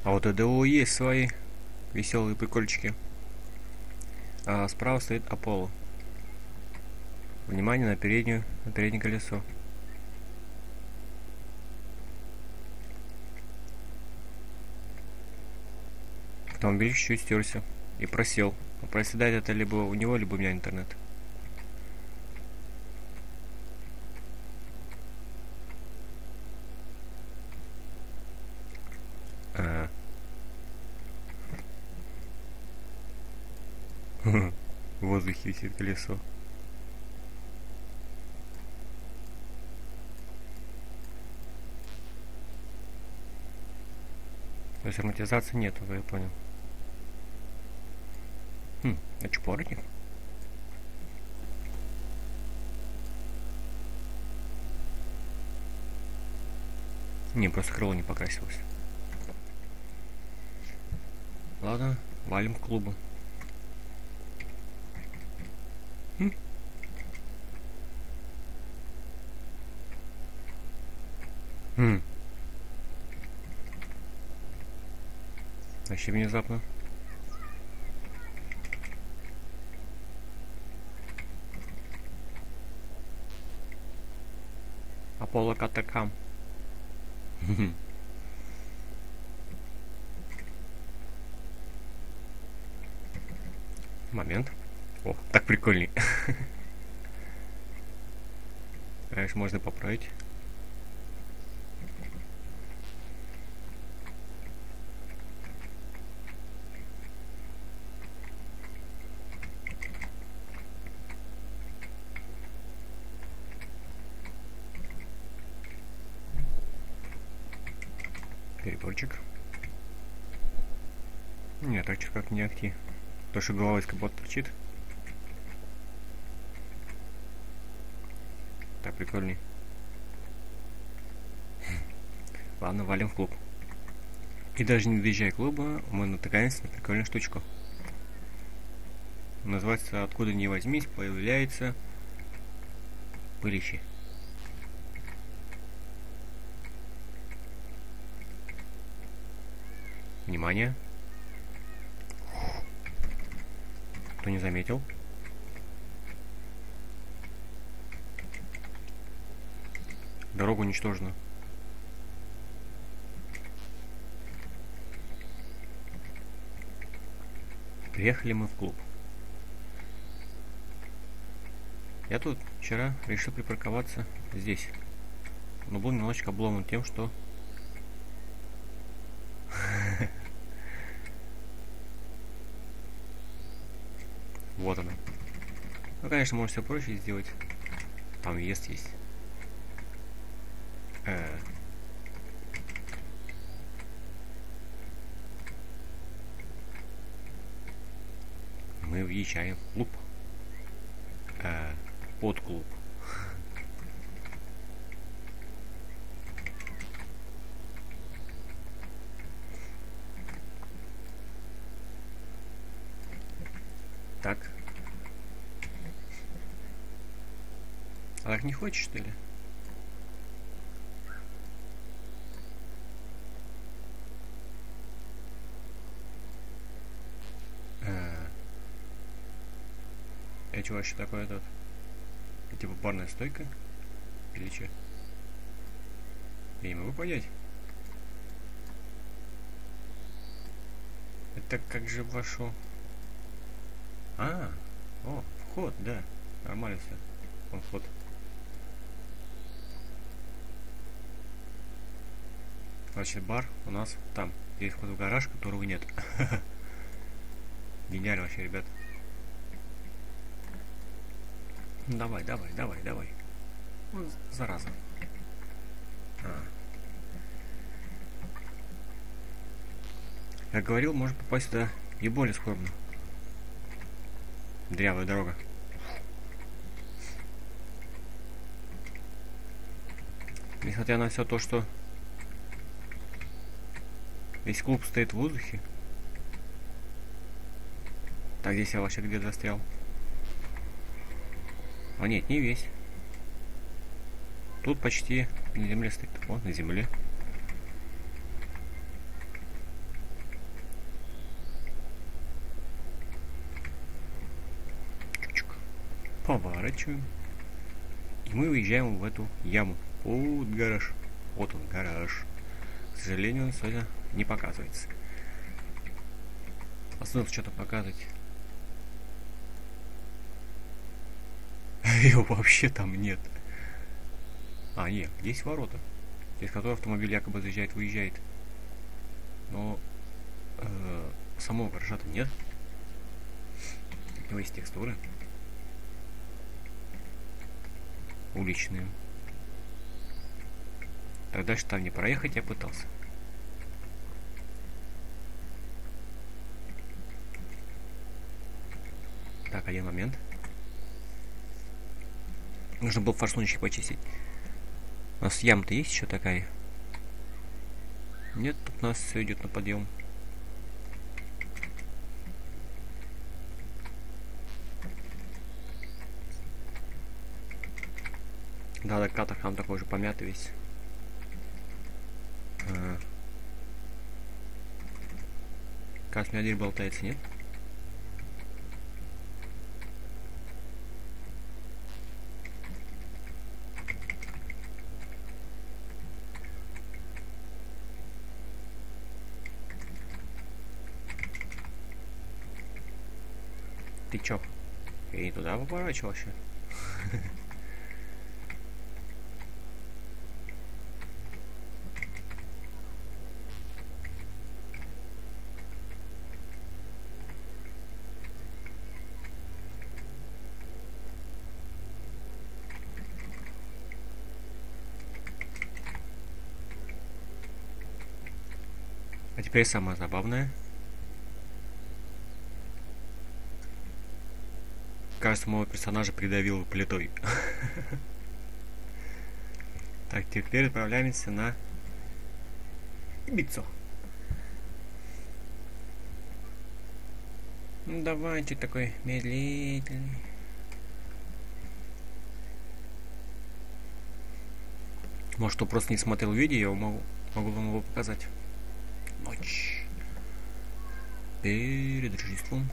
А вот у ДО есть свои веселые прикольчики. А справа стоит Аполло. Внимание на переднее колесо. Автомобиль чуть-чуть стерся и просел. А проседает это либо у него, либо у меня интернет. А. В воздухе висит колесо. То есть амортизации нету, я понял. А что, поворотник? Не, просто крыло не покрасилось. Ладно, валим к клубу. Вообще внезапно. Аполло Катакам. Момент. О, так прикольней. Конечно, можно поправить. Переборчик. Нет, так что как не акти. То, что голова из капота торчит. Так прикольней. Ладно, валим в клуб. И даже не доезжая к клубу, мы натыкаемся на прикольную штучку. Называется «Откуда ни возьмись, появляется пылище». Внимание. Кто не заметил? Дорога уничтожена. Приехали мы в клуб. Я тут вчера решил припарковаться здесь. Но был немножечко обломан тем, что... Вот она. Ну, конечно, можно все проще сделать. Там въезд есть. Мы въезжаем в клуб. Под клуб. Так. А так не хочешь, что ли? Это что вообще такое тут? Это типа барная стойка? Или что? Я не могу понять. Это как же вошел? О, вход, да. Нормально все. Вон вход. Значит, бар у нас там. Здесь вход в гараж, которого нет. Гениально вообще, ребят. Давай. Вот зараза. Я говорил, может попасть сюда и более скромно. Дрявая дорога. Несмотря на все то, что весь клуб стоит в воздухе. Так, здесь я вообще где-то застрял. А нет, не весь. Тут почти на земле стоит. О, на земле. Поворачиваем. И мы выезжаем в эту яму. Вот гараж. Вот он, гараж. К сожалению, он сегодня не показывается. Остановился что-то показывать. Его вообще там нет. А, нет, есть ворота, из которых автомобиль якобы заезжает, выезжает. Но самого гаража-то нет. У него есть текстуры. Уличные. Так дальше там не проехать я пытался. Так, один момент. Нужно было форсуночки почистить. У нас яма-то есть еще такая? Нет, тут у нас все идет на подъем. Да, Катархам такой же помятый весь. Кажется, у меня дверь болтается, нет? Ты чё? Я не туда поворачивал вообще. А теперь самое забавное. Кажется, моего персонажа придавил плитой. Так, теперь отправляемся на Ибицу. Ну давайте такой медлительный. Может, кто просто не смотрел видео, я могу вам его показать. Ночь. Перед Рождеством.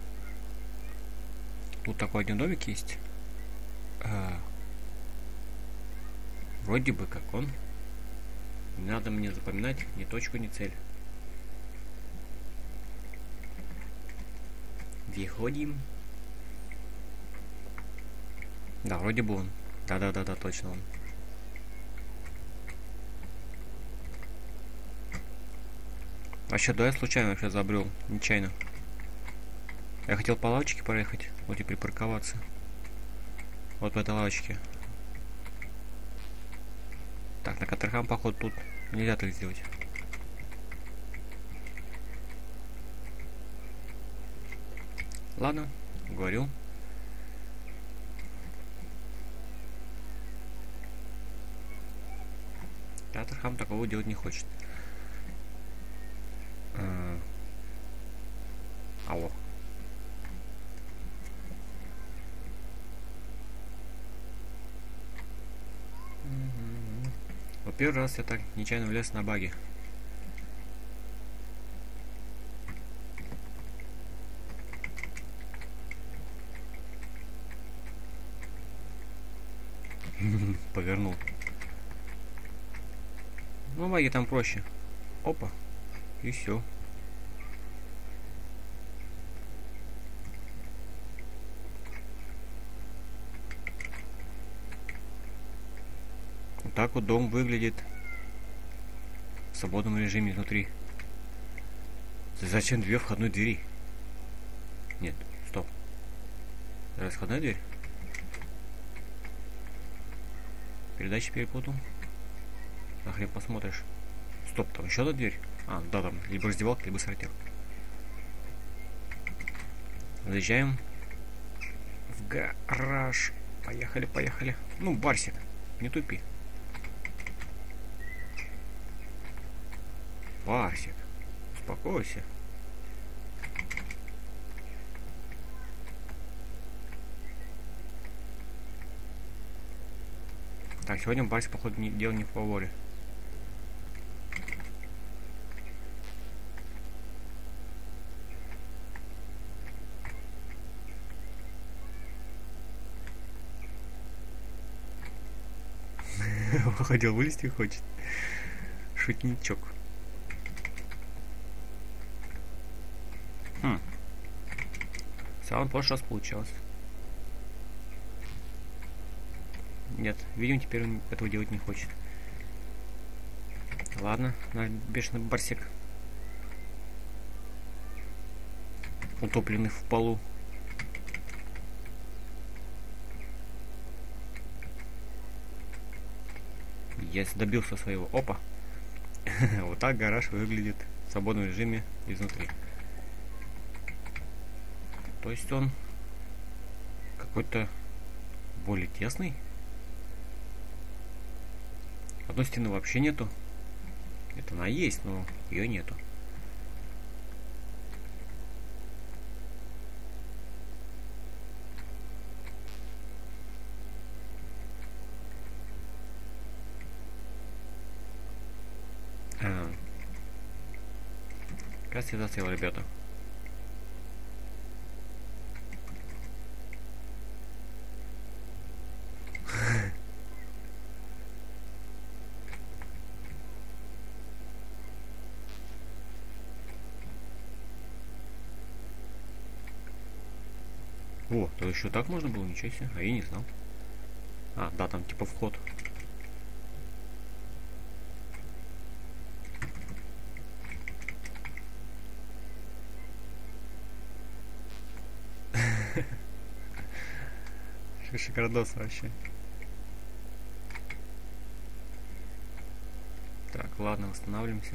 Тут такой один домик есть. Вроде бы как он. Не надо мне запоминать ни точку, ни цель. Выходим. Да, вроде бы он. Да, точно он. Вообще, да, я случайно вообще забрел, нечаянно. Я хотел по лавочке проехать, вот и припарковаться. Вот по этой лавочке. Так, на Катархам, походу, тут нельзя так сделать. Ладно, говорю. Катархам такого делать не хочет. Алло. Вот первый раз я так нечаянно влез на баги. Повернул. Ну, баги там проще. Опа. И все. Вот так вот дом выглядит в свободном режиме изнутри. Зачем две входной двери? Нет, стоп. Расходная дверь? Передачи перепутал. Нахрен посмотришь. Стоп, там еще одна дверь. А, да, там либо раздевалка, либо сортир. Заезжаем в гараж. Поехали. Ну, Барсик, не тупи. Барсик, успокойся. Так, сегодня Барсик, походу, дело не в фаворе. Хотел вылезти, хочет. Шутничок. Все, в прошлый раз получалось. Нет, видимо, теперь он этого делать не хочет. Ладно, наш бешеный барсек. Утопленный в полу. Я добился своего. Опа. Вот так гараж выглядит в свободном режиме изнутри. То есть он какой-то более тесный. Одной стены вообще нету. Это она есть, но ее нету. Кажется, я засел, ребята. О, то еще так можно было, ничего себе, а я не знал. А, да, там типа вход. Шикардос вообще. Так, ладно, восстанавливаемся.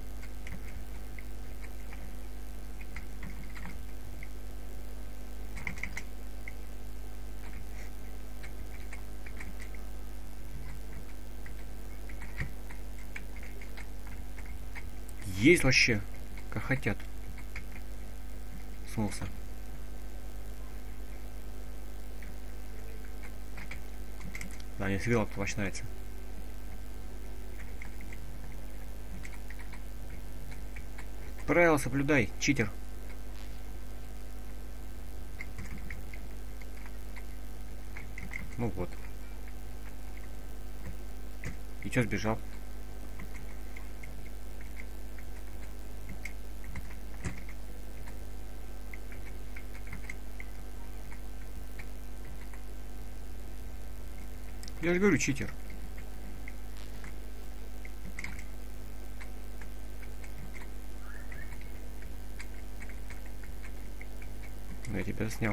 Есть вообще, как хотят. Смылся. Да, мне стрелок начинается. Правила соблюдай, читер. Ну вот. И чё сбежал? Я же говорю, читер. Я тебя снял.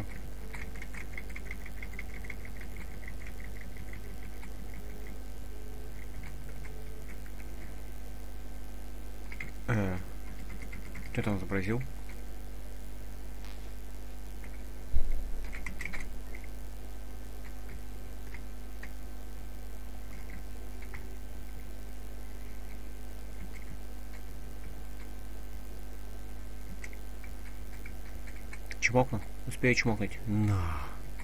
Что там изобразил? Чмокну. Успею чмокнуть. На.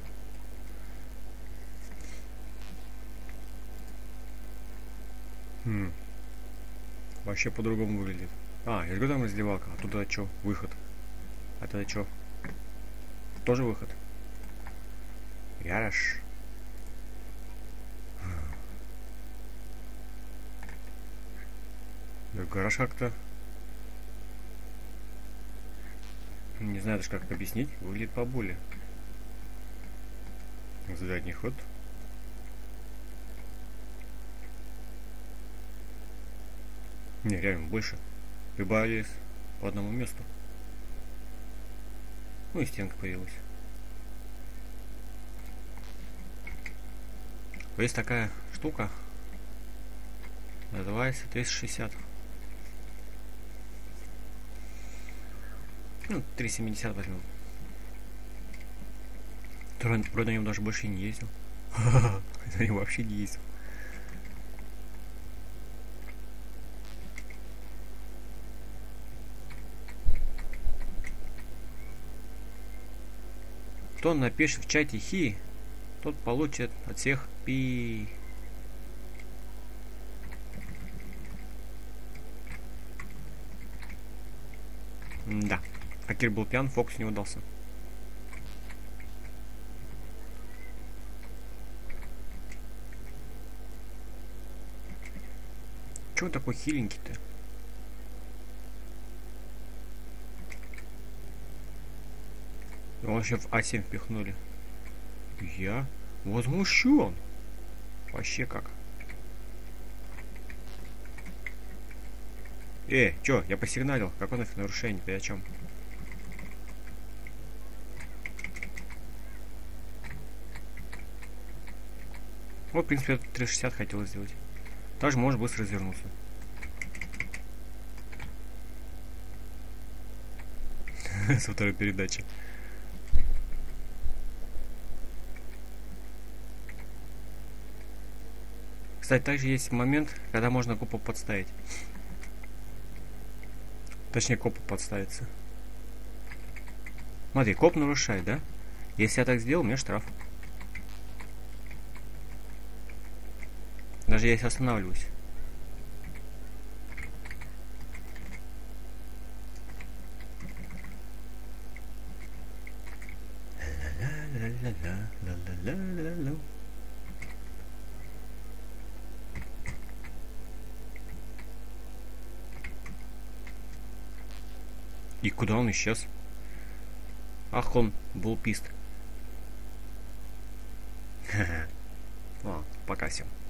Вообще по-другому выглядит. А, я говорю, там раздевалка. А туда что? Выход. А туда что? Тоже выход. Яраш. Да, гараж как-то... Не знаю даже как объяснить. Выглядит поболее. Задний ход. Не, реально больше. Прибавились по одному месту. Ну и стенка появилась. Есть такая штука. Называется 360. Ну, 370 возьмем. Вроде на нем даже больше не ездил. На нем вообще не ездил. Кто напишет в чате хи, тот получит от всех пи. Да. Акир был пьян, фокус не удался. чё он такой хиленький-то? Его вообще в А7 впихнули. Я возмущен. Вообще как? Чё? Я посигналил. Какое нафиг нарушение? Ты о чем? Вот, в принципе, я 360 хотел сделать. Также можешь быстро развернуться. Со второй передачи. Кстати, также есть момент, когда можно копу подставить. Точнее, копу подставиться. Смотри, коп нарушает, да? Если я так сделал, мне штраф. Даже если останавливаюсь. И куда он исчез? Ах, он был пист. Ладно, пока всем.